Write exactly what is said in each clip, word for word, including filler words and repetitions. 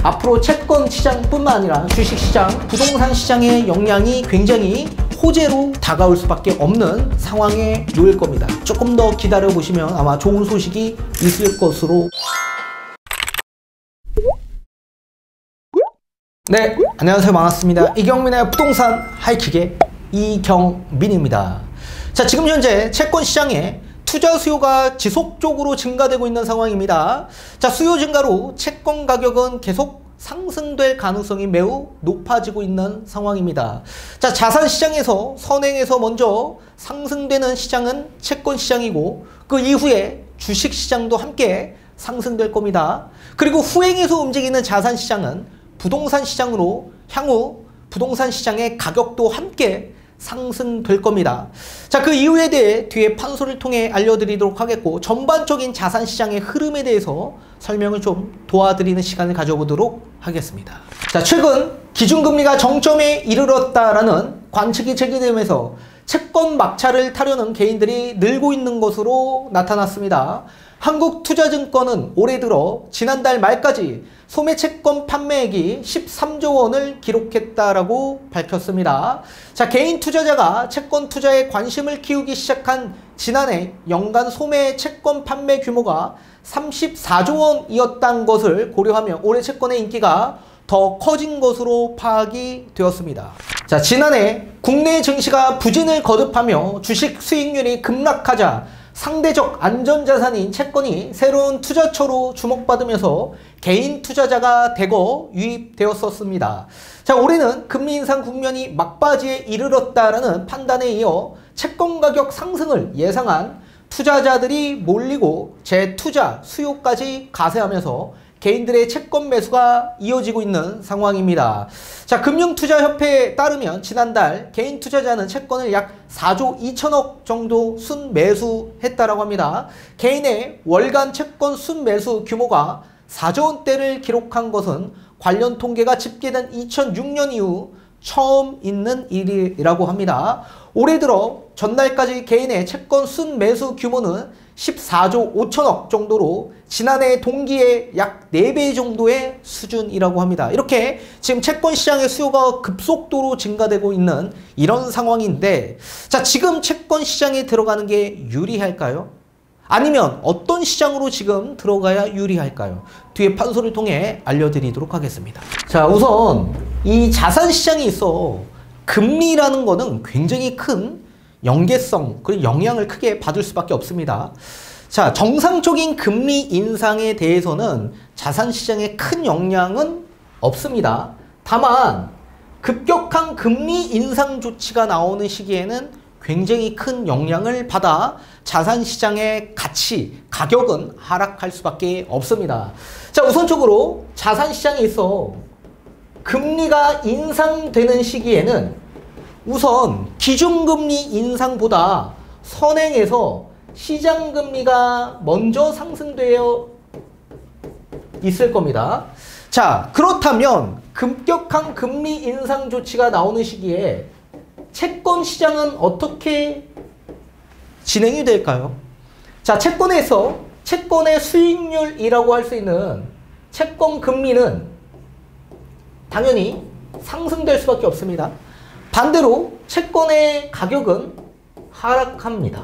앞으로 채권 시장뿐만 아니라 주식 시장, 부동산 시장의 영향이 굉장히 호재로 다가올 수밖에 없는 상황에 놓일 겁니다. 조금 더 기다려 보시면 아마 좋은 소식이 있을 것으로. 네, 안녕하세요. 반갑습니다. 이경민의 부동산 하이킥의 이경민입니다. 자, 지금 현재 채권 시장에 투자 수요가 지속적으로 증가되고 있는 상황입니다. 자, 수요 증가로 채권 가격은 계속 상승될 가능성이 매우 높아지고 있는 상황입니다. 자, 자산 시장에서 선행해서 먼저 상승되는 시장은 채권 시장이고, 그 이후에 주식 시장도 함께 상승될 겁니다. 그리고 후행해서 움직이는 자산 시장은 부동산 시장으로 향후 부동산 시장의 가격도 함께 상승될 겁니다. 자, 그 이유에 대해 뒤에 판소를 통해 알려드리도록 하겠고, 전반적인 자산 시장의 흐름에 대해서 설명을 좀 도와드리는 시간을 가져보도록 하겠습니다. 자, 최근 기준금리가 정점에 이르렀다라는 관측이 제기되면서 채권 막차를 타려는 개인들이 늘고 있는 것으로 나타났습니다. 한국투자증권은 올해 들어 지난달 말까지 소매채권 판매액이 십삼조 원을 기록했다라고 밝혔습니다. 자, 개인 투자자가 채권 투자에 관심을 키우기 시작한 지난해 연간 소매채권 판매 규모가 삼십사조 원이었다는 것을 고려하면 올해 채권의 인기가 더 커진 것으로 파악이 되었습니다. 자, 지난해 국내 증시가 부진을 거듭하며 주식 수익률이 급락하자 상대적 안전자산인 채권이 새로운 투자처로 주목받으면서 개인 투자자가 대거 유입되었었습니다. 자, 올해는 금리 인상 국면이 막바지에 이르렀다라는 판단에 이어 채권 가격 상승을 예상한 투자자들이 몰리고 재투자 수요까지 가세하면서 개인들의 채권 매수가 이어지고 있는 상황입니다. 자, 금융투자협회에 따르면 지난달 개인 투자자는 채권을 약 사조 이천억 정도 순매수했다라고 합니다. 개인의 월간 채권 순매수 규모가 사조 원대를 기록한 것은 관련 통계가 집계된 이천육 년 이후 처음 있는 일이라고 합니다. 올해 들어 전날까지 개인의 채권 순매수 규모는 십사조 오천억 정도로 지난해 동기의 약 네 배 정도의 수준이라고 합니다. 이렇게 지금 채권 시장의 수요가 급속도로 증가되고 있는 이런 상황인데, 자, 지금 채권 시장에 들어가는 게 유리할까요? 아니면 어떤 시장으로 지금 들어가야 유리할까요? 뒤에 판소를 통해 알려드리도록 하겠습니다. 자, 우선 이 자산 시장이 있어 금리라는 거는 굉장히 큰 연계성, 그리고 영향을 크게 받을 수밖에 없습니다. 자, 정상적인 금리 인상에 대해서는 자산 시장에 큰 영향은 없습니다. 다만 급격한 금리 인상 조치가 나오는 시기에는 굉장히 큰 영향을 받아 자산 시장의 가치, 가격은 하락할 수밖에 없습니다. 자, 우선적으로 자산 시장에 있어 금리가 인상되는 시기에는 우선 기준금리 인상보다 선행해서 시장금리가 먼저 상승되어 있을 겁니다. 자, 그렇다면 급격한 금리 인상 조치가 나오는 시기에 채권 시장은 어떻게 진행이 될까요? 자, 채권에서 채권의 수익률이라고 할 수 있는 채권 금리는 당연히 상승될 수밖에 없습니다. 반대로 채권의 가격은 하락합니다.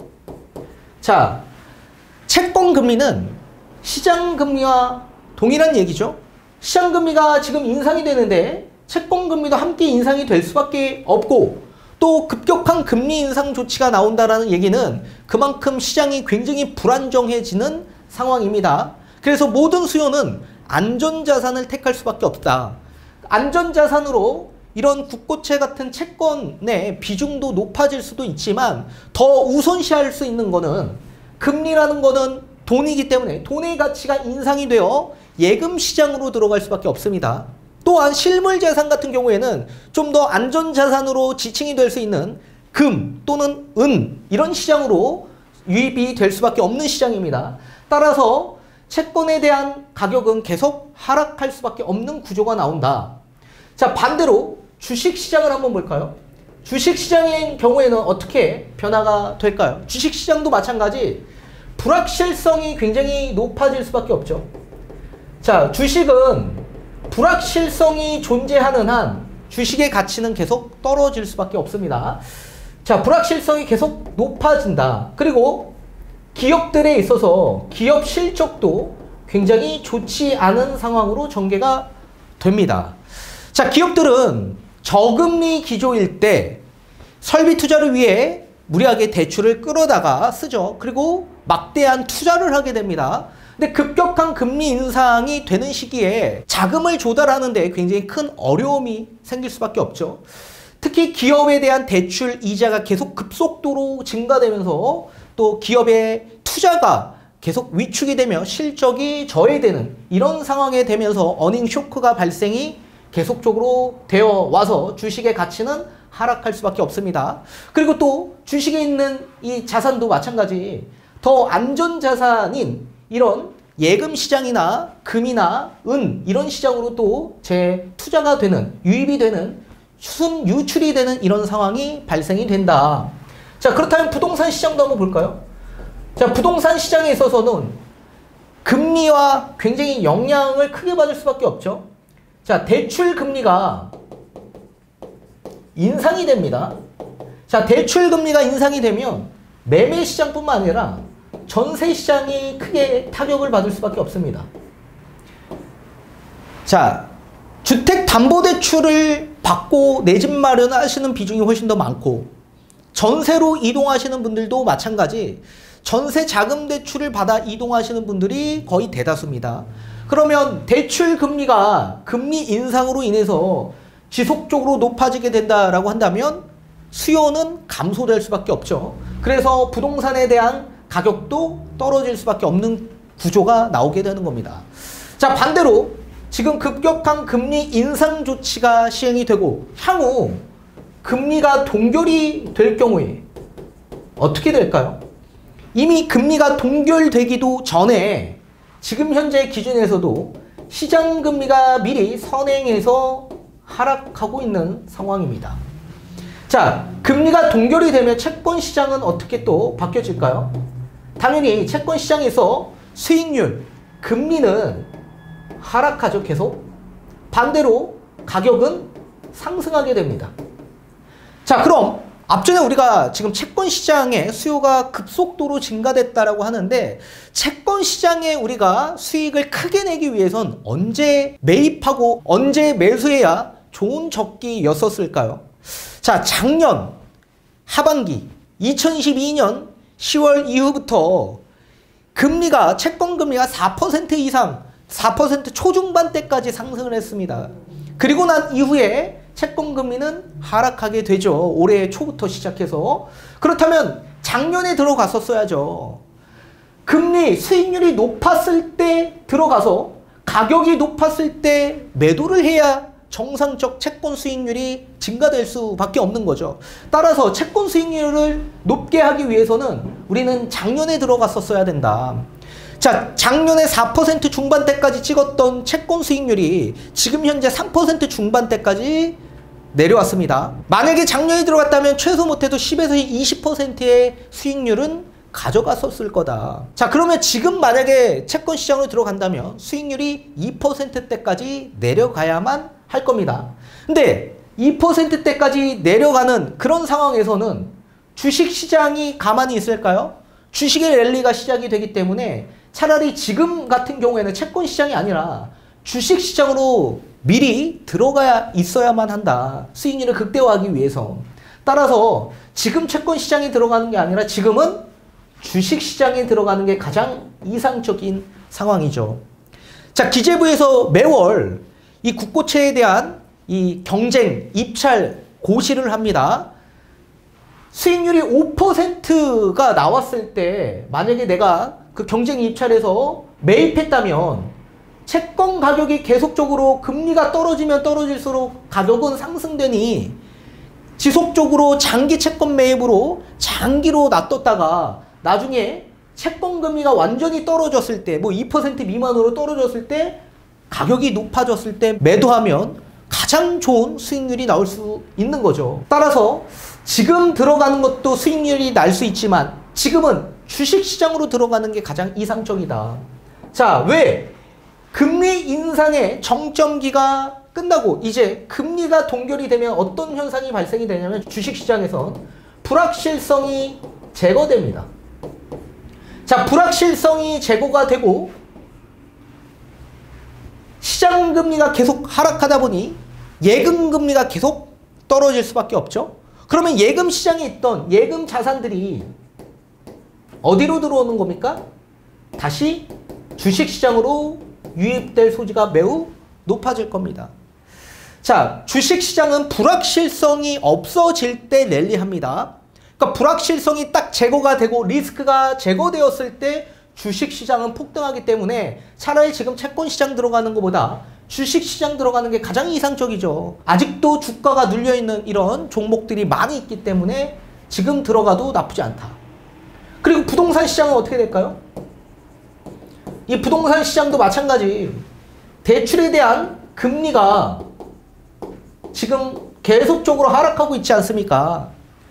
자, 채권 금리는 시장 금리와 동일한 얘기죠. 시장 금리가 지금 인상이 되는데 채권 금리도 함께 인상이 될 수밖에 없고, 또 급격한 금리 인상 조치가 나온다라는 얘기는 그만큼 시장이 굉장히 불안정해지는 상황입니다. 그래서 모든 수요는 안전자산을 택할 수밖에 없다. 안전자산으로 이런 국고채 같은 채권의 비중도 높아질 수도 있지만 더 우선시할 수 있는 거는 금리라는 거는 돈이기 때문에 돈의 가치가 인상이 되어 예금 시장으로 들어갈 수밖에 없습니다. 또한 실물자산 같은 경우에는 좀 더 안전자산으로 지칭이 될 수 있는 금 또는 은, 이런 시장으로 유입이 될 수밖에 없는 시장입니다. 따라서 채권에 대한 가격은 계속 하락할 수밖에 없는 구조가 나온다. 자, 반대로 주식시장을 한번 볼까요? 주식시장의 경우에는 어떻게 변화가 될까요? 주식시장도 마찬가지 불확실성이 굉장히 높아질 수밖에 없죠. 자, 주식은 불확실성이 존재하는 한 주식의 가치는 계속 떨어질 수밖에 없습니다. 자, 불확실성이 계속 높아진다. 그리고 기업들에 있어서 기업 실적도 굉장히 좋지 않은 상황으로 전개가 됩니다. 자, 기업들은 저금리 기조일 때 설비 투자를 위해 무리하게 대출을 끌어다가 쓰죠. 그리고 막대한 투자를 하게 됩니다. 근데 급격한 금리 인상이 되는 시기에 자금을 조달하는 데 굉장히 큰 어려움이 생길 수밖에 없죠. 특히 기업에 대한 대출 이자가 계속 급속도로 증가되면서 또 기업의 투자가 계속 위축이 되며 실적이 저해되는 이런 상황에 되면서 어닝 쇼크가 발생이 계속적으로 되어 와서 주식의 가치는 하락할 수밖에 없습니다. 그리고 또 주식에 있는 이 자산도 마찬가지 더 안전자산인 이런 예금 시장이나 금이나 은 이런 시장으로 또 재투자가 되는 유입이 되는 순 유출이 되는 이런 상황이 발생이 된다. 자, 그렇다면 부동산 시장도 한번 볼까요? 자, 부동산 시장에 있어서는 금리와 굉장히 영향을 크게 받을 수밖에 없죠. 자, 대출 금리가 인상이 됩니다. 자, 대출 금리가 인상이 되면 매매 시장뿐만 아니라 전세 시장이 크게 타격을 받을 수밖에 없습니다. 자, 주택담보대출을 받고 내 집 마련하시는 비중이 훨씬 더 많고 전세로 이동하시는 분들도 마찬가지 전세 자금 대출을 받아 이동하시는 분들이 거의 대다수입니다. 그러면 대출 금리가 금리 인상으로 인해서 지속적으로 높아지게 된다라고 한다면 수요는 감소될 수밖에 없죠. 그래서 부동산에 대한 가격도 떨어질 수밖에 없는 구조가 나오게 되는 겁니다. 자, 반대로 지금 급격한 금리 인상 조치가 시행이 되고 향후 금리가 동결이 될 경우에 어떻게 될까요? 이미 금리가 동결되기도 전에 지금 현재 기준에서도 시장 금리가 미리 선행해서 하락하고 있는 상황입니다. 자, 금리가 동결이 되면 채권 시장은 어떻게 또 바뀌어질까요? 당연히 채권 시장에서 수익률, 금리는 하락하죠, 계속. 반대로 가격은 상승하게 됩니다. 자, 그럼 앞전에 우리가 지금 채권 시장의 수요가 급속도로 증가됐다라고 하는데 채권 시장에 우리가 수익을 크게 내기 위해선 언제 매입하고 언제 매수해야 좋은 적기였었을까요? 자, 작년 하반기 이천이십이 년 시월 이후부터 금리가 채권 금리가 사 퍼센트 이상 사 퍼센트 초중반대까지 상승을 했습니다. 그리고 난 이후에 채권 금리는 하락하게 되죠. 올해 초부터 시작해서. 그렇다면 작년에 들어갔었어야죠. 금리 수익률이 높았을 때 들어가서 가격이 높았을 때 매도를 해야 정상적 채권 수익률이 증가될 수밖에 없는 거죠. 따라서 채권 수익률을 높게 하기 위해서는 우리는 작년에 들어갔었어야 된다. 자, 작년에 사 퍼센트 중반대까지 찍었던 채권 수익률이 지금 현재 삼 퍼센트 중반대까지 내려왔습니다. 만약에 작년에 들어갔다면 최소 못해도 십에서 이십 퍼센트의 수익률은 가져갔었을 거다. 자, 그러면 지금 만약에 채권 시장으로 들어간다면 수익률이 이 퍼센트대까지 내려가야만 할 겁니다. 근데 이 퍼센트대까지 내려가는 그런 상황에서는 주식시장이 가만히 있을까요? 주식의 랠리가 시작이 되기 때문에 차라리 지금 같은 경우에는 채권 시장이 아니라 주식 시장으로 미리 들어가야 있어야만 한다. 수익률을 극대화하기 위해서. 따라서 지금 채권 시장에 들어가는 게 아니라 지금은 주식 시장에 들어가는 게 가장 이상적인 상황이죠. 자, 기재부에서 매월 이 국고채에 대한 이 경쟁, 입찰, 고시를 합니다. 수익률이 오 퍼센트가 나왔을 때 만약에 내가 그 경쟁 입찰에서 매입했다면 채권 가격이 계속적으로 금리가 떨어지면 떨어질수록 가격은 상승되니 지속적으로 장기 채권 매입으로 장기로 놔뒀다가 나중에 채권 금리가 완전히 떨어졌을 때 뭐 이 퍼센트 미만으로 떨어졌을 때 가격이 높아졌을 때 매도하면 가장 좋은 수익률이 나올 수 있는 거죠. 따라서 지금 들어가는 것도 수익률이 날 수 있지만 지금은 주식시장으로 들어가는 게 가장 이상적이다. 자, 왜? 금리 인상의 정점기가 끝나고 이제 금리가 동결이 되면 어떤 현상이 발생이 되냐면 주식시장에선 불확실성이 제거됩니다. 자, 불확실성이 제거가 되고 시장금리가 계속 하락하다 보니 예금금리가 계속 떨어질 수밖에 없죠. 그러면 예금 시장에 있던 예금 자산들이 어디로 들어오는 겁니까? 다시 주식시장으로 유입될 소지가 매우 높아질 겁니다. 자, 주식시장은 불확실성이 없어질 때 랠리합니다. 그러니까 불확실성이 딱 제거가 되고 리스크가 제거되었을 때 주식시장은 폭등하기 때문에 차라리 지금 채권시장 들어가는 것보다 주식시장 들어가는 게 가장 이상적이죠. 아직도 주가가 눌려있는 이런 종목들이 많이 있기 때문에 지금 들어가도 나쁘지 않다. 그리고 부동산 시장은 어떻게 될까요? 이 부동산 시장도 마찬가지. 대출에 대한 금리가 지금 계속적으로 하락하고 있지 않습니까?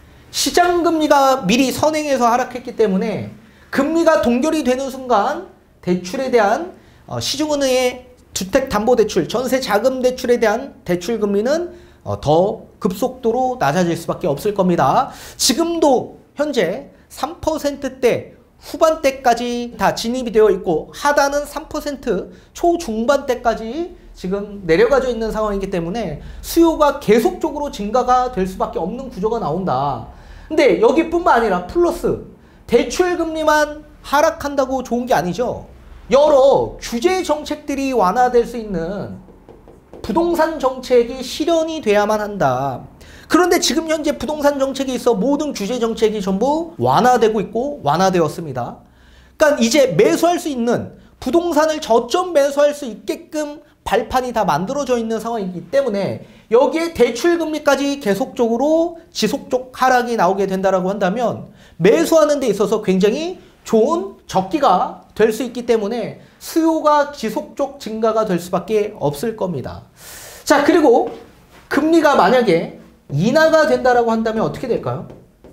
시장금리가 미리 선행해서 하락했기 때문에 금리가 동결이 되는 순간 대출에 대한 어, 시중은행의 주택담보대출, 전세자금대출에 대한 대출금리는 어, 더 급속도로 낮아질 수밖에 없을 겁니다. 지금도 현재 삼 퍼센트대 후반대까지 다 진입이 되어 있고 하단은 삼 퍼센트 초중반대까지 지금 내려가져 있는 상황이기 때문에 수요가 계속적으로 증가가 될 수밖에 없는 구조가 나온다. 근데 여기뿐만 아니라 플러스 대출금리만 하락한다고 좋은 게 아니죠. 여러 규제 정책들이 완화될 수 있는 부동산 정책이 실현이 돼야만 한다. 그런데 지금 현재 부동산 정책에 있어 모든 규제 정책이 전부 완화되고 있고 완화되었습니다. 그러니까 이제 매수할 수 있는 부동산을 저점 매수할 수 있게끔 발판이 다 만들어져 있는 상황이기 때문에 여기에 대출금리까지 계속적으로 지속적 하락이 나오게 된다고 한다면 매수하는 데 있어서 굉장히 좋은 적기가 될 수 있기 때문에 수요가 지속적 증가가 될 수밖에 없을 겁니다. 자, 그리고 금리가 만약에 인하가 된다고 한다면 어떻게 될까요?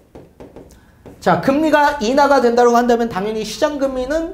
자, 금리가 인하가 된다고 한다면 당연히 시장금리는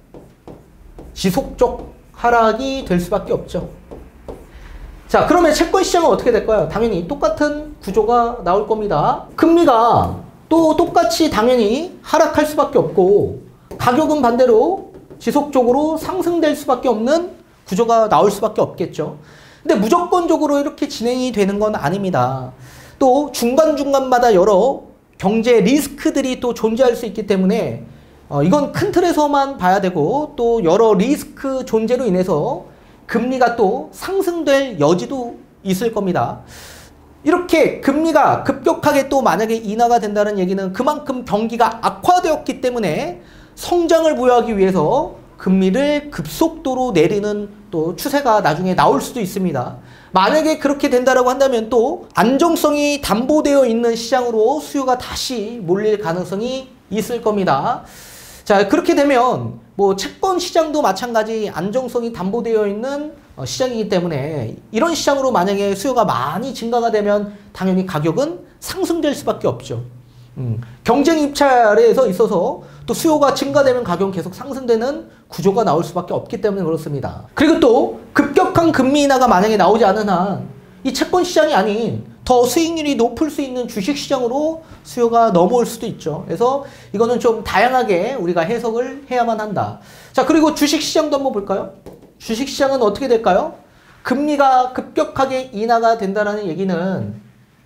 지속적 하락이 될 수밖에 없죠. 자, 그러면 채권시장은 어떻게 될까요? 당연히 똑같은 구조가 나올 겁니다. 금리가 또 똑같이 당연히 하락할 수밖에 없고 가격은 반대로 지속적으로 상승될 수밖에 없는 구조가 나올 수밖에 없겠죠. 근데 무조건적으로 이렇게 진행이 되는 건 아닙니다. 또 중간중간마다 여러 경제 리스크들이 또 존재할 수 있기 때문에 어, 이건 큰 틀에서만 봐야 되고 또 여러 리스크 존재로 인해서 금리가 또 상승될 여지도 있을 겁니다. 이렇게 금리가 급격하게 또 만약에 인하가 된다는 얘기는 그만큼 경기가 악화되었기 때문에 성장을 부여하기 위해서 금리를 급속도로 내리는 또 추세가 나중에 나올 수도 있습니다. 만약에 그렇게 된다라고 한다면 또 안정성이 담보되어 있는 시장으로 수요가 다시 몰릴 가능성이 있을 겁니다. 자, 그렇게 되면 뭐 채권 시장도 마찬가지 안정성이 담보되어 있는 어, 시장이기 때문에 이런 시장으로 만약에 수요가 많이 증가가 되면 당연히 가격은 상승될 수밖에 없죠. 음, 경쟁 입찰에서 있어서 또 수요가 증가되면 가격은 계속 상승되는 구조가 나올 수밖에 없기 때문에 그렇습니다. 그리고 또 급격한 금리 인하가 만약에 나오지 않은 한 이 채권 시장이 아닌 더 수익률이 높을 수 있는 주식 시장으로 수요가 넘어올 수도 있죠. 그래서 이거는 좀 다양하게 우리가 해석을 해야만 한다. 자, 그리고 주식 시장도 한번 볼까요? 주식 시장은 어떻게 될까요? 금리가 급격하게 인하가 된다는 얘기는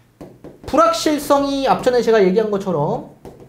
불확실성이 앞전에 제가 얘기한 것처럼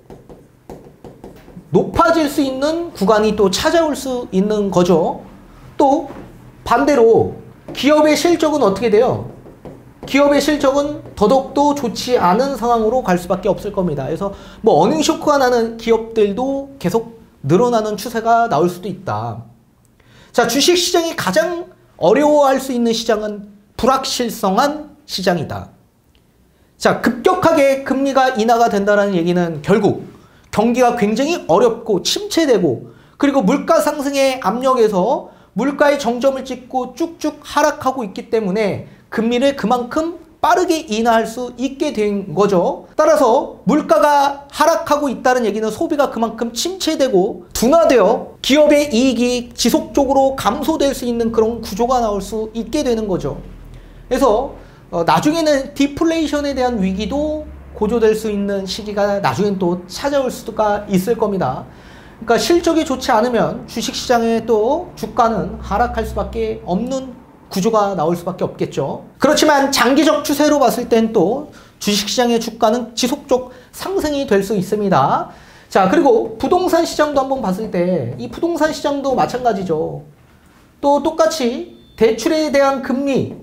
높아질 수 있는 구간이 또 찾아올 수 있는 거죠. 또 반대로 기업의 실적은 어떻게 돼요? 기업의 실적은 더더욱도 좋지 않은 상황으로 갈 수밖에 없을 겁니다. 그래서 뭐 어닝 쇼크가 나는 기업들도 계속 늘어나는 추세가 나올 수도 있다. 자, 주식 시장이 가장 어려워할 수 있는 시장은 불확실성한 시장이다. 자, 급격하게 금리가 인하가 된다는 얘기는 결국 경기가 굉장히 어렵고 침체되고 그리고 물가 상승의 압력에서 물가의 정점을 찍고 쭉쭉 하락하고 있기 때문에 금리를 그만큼 빠르게 인하할 수 있게 된 거죠. 따라서 물가가 하락하고 있다는 얘기는 소비가 그만큼 침체되고 둔화되어 기업의 이익이 지속적으로 감소될 수 있는 그런 구조가 나올 수 있게 되는 거죠. 그래서 어, 나중에는 디플레이션에 대한 위기도 고조될 수 있는 시기가 나중엔 또 찾아올 수가 있을 겁니다. 그러니까 실적이 좋지 않으면 주식시장의 또 주가는 하락할 수밖에 없는 구조가 나올 수밖에 없겠죠. 그렇지만 장기적 추세로 봤을 땐 또 주식시장의 주가는 지속적 상승이 될 수 있습니다. 자, 그리고 부동산 시장도 한번 봤을 때 이 부동산 시장도 마찬가지죠. 또 똑같이 대출에 대한 금리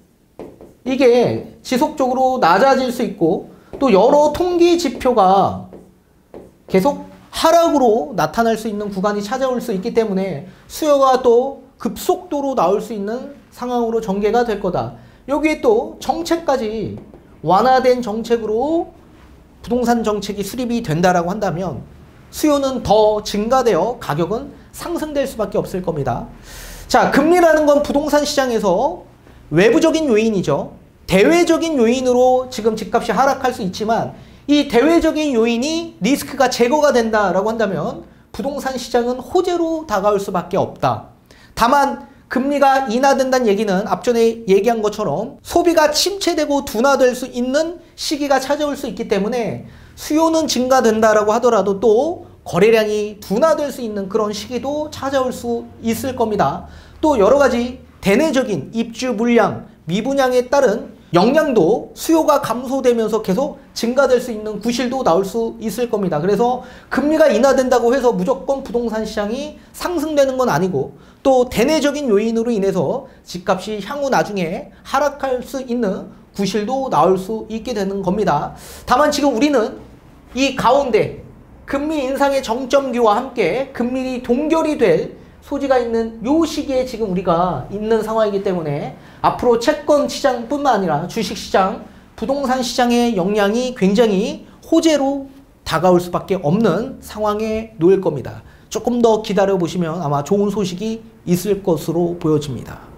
이게 지속적으로 낮아질 수 있고 또 여러 통계 지표가 계속 하락으로 나타날 수 있는 구간이 찾아올 수 있기 때문에 수요가 또 급속도로 나올 수 있는 상황으로 전개가 될 거다. 여기에 또 정책까지 완화된 정책으로 부동산 정책이 수립이 된다라고 한다면 수요는 더 증가되어 가격은 상승될 수밖에 없을 겁니다. 자, 금리라는 건 부동산 시장에서 외부적인 요인이죠. 대외적인 요인으로 지금 집값이 하락할 수 있지만 이 대외적인 요인이 리스크가 제거가 된다라고 한다면 부동산 시장은 호재로 다가올 수밖에 없다. 다만 금리가 인하된다는 얘기는 앞전에 얘기한 것처럼 소비가 침체되고 둔화될 수 있는 시기가 찾아올 수 있기 때문에 수요는 증가된다라고 하더라도 또 거래량이 둔화될 수 있는 그런 시기도 찾아올 수 있을 겁니다. 또 여러 가지 대내적인 입주 물량, 미분양에 따른 영향도 수요가 감소되면서 계속 증가될 수 있는 구실도 나올 수 있을 겁니다. 그래서 금리가 인하된다고 해서 무조건 부동산 시장이 상승되는 건 아니고 또 대내적인 요인으로 인해서 집값이 향후 나중에 하락할 수 있는 구실도 나올 수 있게 되는 겁니다. 다만 지금 우리는 이 가운데 금리 인상의 정점기와 함께 금리 동결이 될 소지가 있는 요 시기에 지금 우리가 있는 상황이기 때문에 앞으로 채권 시장뿐만 아니라 주식시장, 부동산 시장의 영향이 굉장히 호재로 다가올 수밖에 없는 상황에 놓일 겁니다. 조금 더 기다려 보시면 아마 좋은 소식이 있을 것으로 보여집니다.